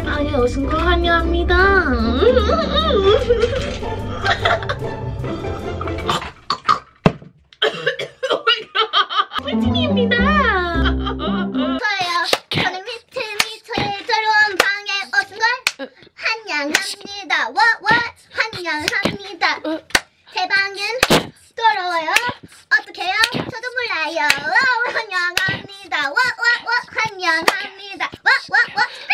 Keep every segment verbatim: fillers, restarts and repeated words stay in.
방에 오신 걸 환영합니다. 꿀진이입니다. 저예요. 저는 미트 미트의 새로운 방에 오신 걸 환영합니다. What what 환영합니다. 제 방은 더러워요. 어떡해요? 저도 몰라요. 오, 환영합니다. What what what 환영합니다. What what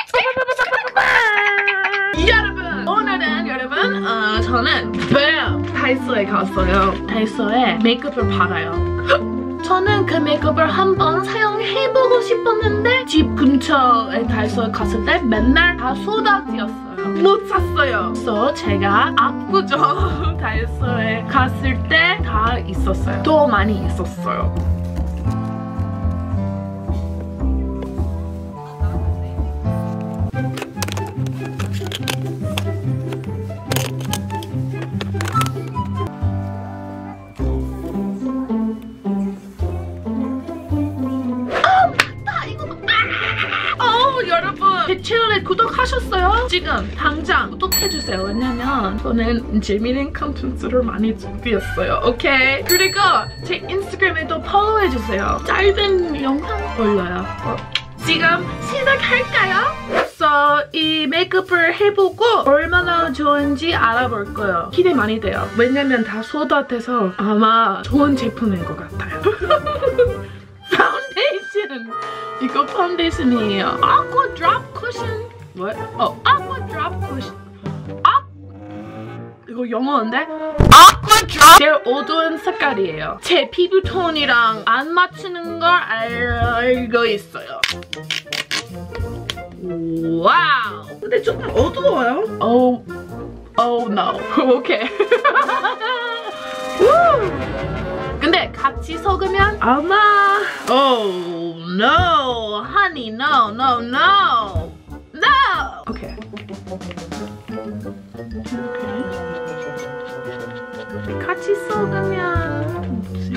what 여러분, 오늘은 여러분 어, 저는 뱀 다이소에 갔어요. 다이소에 메이크업을 팔아요. 저는 그 메이크업을 한번 사용해보고 싶었는데 집 근처에 다이소에 갔을 때 맨날 다 소다지였어요. 못 샀어요. 그래서 제가 압구정 다이소에 갔을 때 다 있었어요. 또 많이 있었어요. 제 채널에 구독하셨어요? 지금 당장 구독해주세요. 왜냐면 저는 재미있는 컨텐츠를 많이 준비했어요. 오케이? 그리고 제 인스타그램에도 팔로우해주세요. 짧은 영상 올려요. 어. 지금 시작할까요? 그래서 이 메이크업을 해보고 얼마나 좋은지 알아볼 거예요. 기대 많이 돼요. 왜냐면 다 소다돼서 아마 좋은 제품인 것 같아요. 파운데이션! 이거 파운데이션이에요. Aqua Drop Cushion. What? Oh, Aqua Drop Cushion. 아, 이거 영어인데? Aqua Drop. 제일 어두운 색깔이에요. 제 피부톤이랑 안 맞추는 걸 알고 있어요. 와우. 근데 조금 어두워요. Oh, oh no. 오케이. 근데 같이 섞으면 아마 Oh no, honey, no, no, no, no. Okay. Okay. 같이 섞으면 뭐지?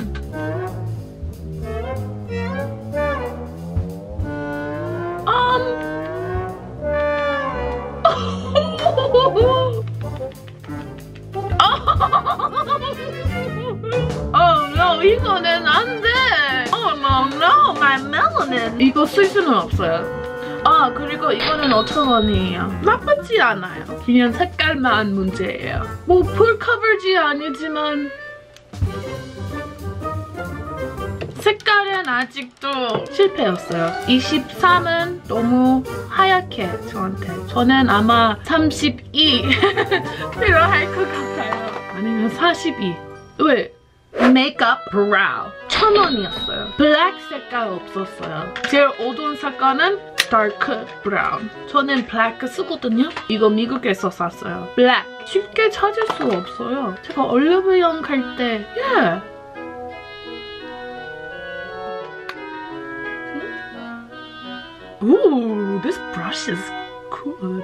Um. Oh no, 이거는 안 돼. Oh no, no, my melanin. 이거 쓸 수는 없어요. 아, 그리고 이거는 오천 원이에요. 나쁘지 않아요. 그냥 색깔만 문제예요. 뭐 풀 커버지 아니지만 색깔은 아직도 실패였어요. 이십삼은 너무 하얗게 저한테. 저는 아마 삼십이 필요할 것 같아요. 아니면 사십이. 왜? 메이크업 브라우 천 원이었어요. 블랙 색깔 없었어요. 제일 어두운 색깔은 다크 브라운. 저는 블랙 쓰거든요. 이거 미국에서 샀어요. 블랙 쉽게 찾을 수 없어요. 제가 올리브영 갈 때 yeah. Ooh, this brush is good.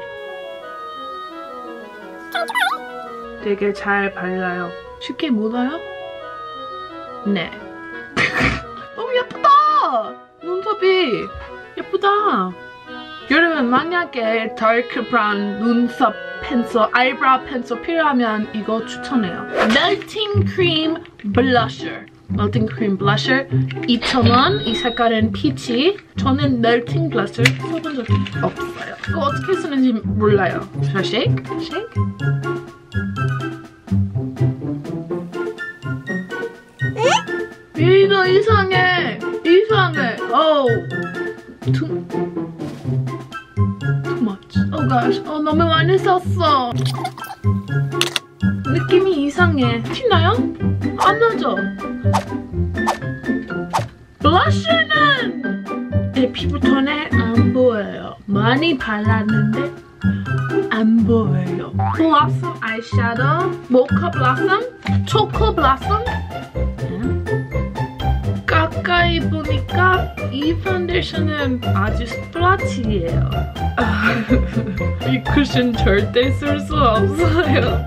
되게 잘 발라요. 쉽게 묻어요? 네. 너무 예쁘다! 눈썹이 예쁘다. 여러분 만약에 다크 브라운 눈썹 펜슬, 아이브로우 펜슬 필요하면 이거 추천해요. 멜팅 크림 블러셔. 멜팅 크림 블러셔 이천 원. 이 색깔은 피치. 저는 멜팅 블러셔 써본 적이 없어요. 이거 어떻게 쓰는지 몰라요. 자, 쉐이크, 쉐이크. 이거 이상해. 이상해. Oh. Too, too much. Oh gosh. 어, 너무 많이 썼어. 느낌이 이상해. 티나요? 안 나죠? 블러셔는 내 피부톤에 안 보여요. 많이 발랐는데 안 보여요. 블러썸 아이섀도우, 모카 블러썸, 초코 블러썸. 가까이 보니까 이 파운데이션은 아주 스플라치예요. 이 쿠션 절대 쓸 수 없어요.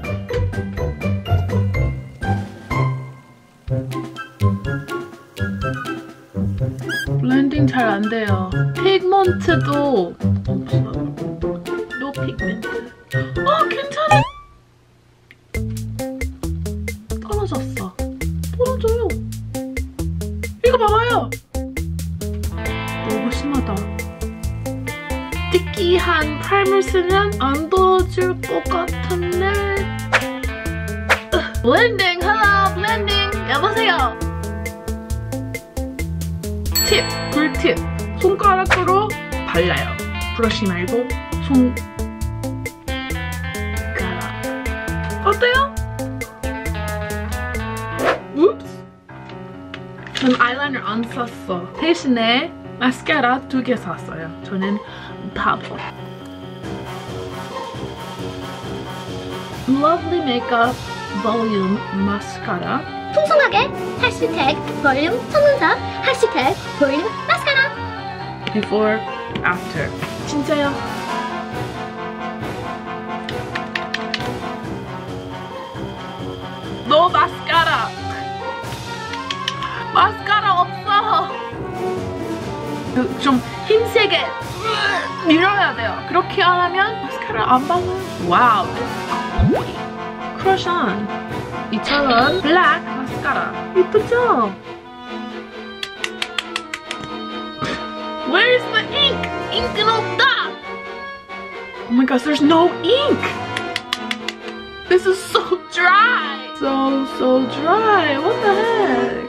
블렌딩 잘 안 돼요. 피그먼트도 없어요. 피그멘트. 어, 괜찮아. 떨어졌어. 떨어져요. 이거 봐봐요. 너무 심하다. 느끼한 프라이머 쓰면 안 떨어질 것 같은데. 블렌딩, 헬로 블렌딩. 여보세요. 팁, 꿀팁. 손가락으로 발라요. 브러쉬 말고 손가락. 어때요? 웁스. 전 아이라이너 안 샀어. 대신에 마스카라 두 개 샀어요. 저는 바보. Lovely Makeup Volume 마스카라. 풍성하게 해시태그 볼륨 속눈썹 해시태그 볼륨 마스카라. Before, after. 진짜요? 너 마스카라. 마스카라 없어. 좀 힘세게 밀어야 돼요. 그렇게 안 하면 마스카라 안 발라. 와우. 크러쉬온 이처럼 블랙 마스카라. 예쁘죠? Where's the ink? 잉크는 없다. Oh my gosh, there's no ink. This is so dry. So, so dry. What the heck?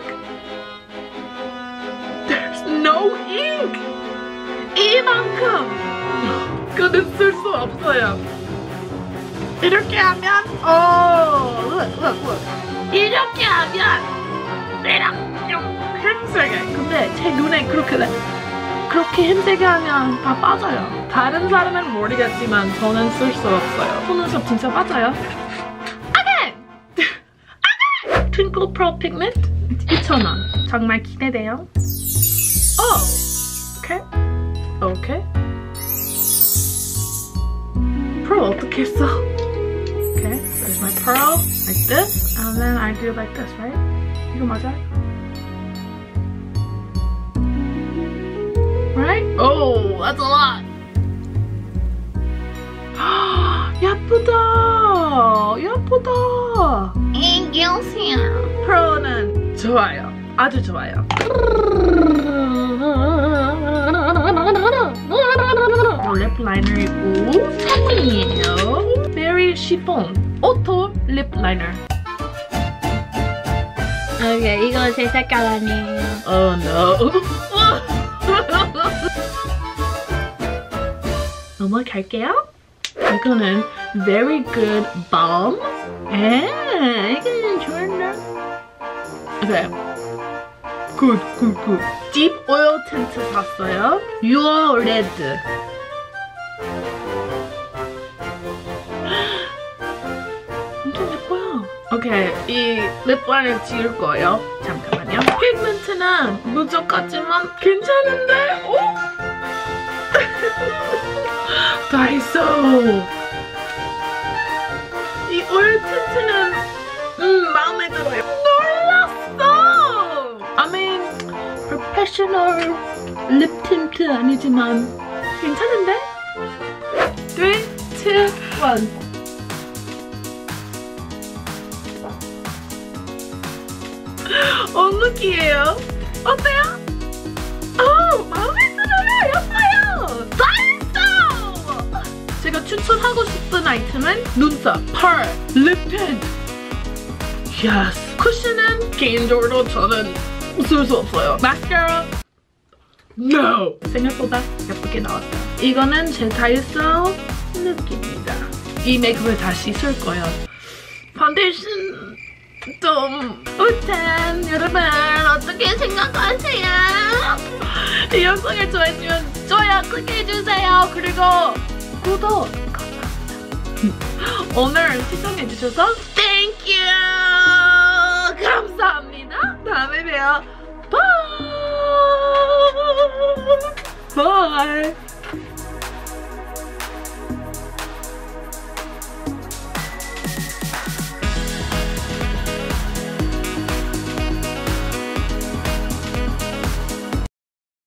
There's no ink. 이만큼. 그는 쓸 수 없어요. 이렇게 하면, oh, look, look, look. 이렇게 하면, 이렇게 흰색에. 근데 제 눈에 그렇게 돼. 그렇게 힘세게 하면 다 빠져요. 다른 사람은 모르겠지만 저는 쓸 수 없어요. 속눈썹 진짜 빠져요. Again! Again! Twinkle Pearl Pigment 이천 원. 정말 기대돼요. Oh! Okay. Okay. Pearl 어떻게 했어? Okay. There's my pearl. Like this. And then I do like this, right? 이거 맞아요? Right? Oh, that's a lot. 예쁘다. 예쁘다. 이겼어요. 프로는 좋아요. 아주 좋아요. 립 라이너이고 선물이에요. Berry Chiffon 오토 립 라이너. 오케이, 이거 제 색깔 아니에요. Oh no. 넘어갈게요. 이거는 Very Good Balm. 아, 이거는 좋은데. Okay. Good, good, good. Deep Oil Tint 샀어요. Your Red. 엄청 예뻐요. 오케이, 이 립라인을 지울 거예요. 잠깐만요. 피그멘트는 부족하지만 괜찮은데? 오? 다이소. 이 오일 틴트는 음, 마음에 들어요. 놀랐어. I mean, professional 립 틴트 아니지만 괜찮은데? three, two, one. 어묵이에요. 어때요? 어, 마음에 들어요. 예뻐요. 다이소! 제가 추천하고 싶은 아이템은 눈썹, 펄, 립 틴트. 예스. 쿠션은 개인적으로 저는 쓸 수 없어요. 마스카라. No! 생각보다 예쁘게 나왔다. 이거는 제 다이소 룩입니다. 이 메이크업을 다시 쓸 거예요. 파운데이션 좀 우탄 여러분 어떻게 생각하세요? 이 영상을 좋아해주면 좋아요 클릭해주세요. 그리고 구독 감사합니다. 오늘 시청해주셔서 땡큐 감사합니다. 다음에 봬요. 바이 바이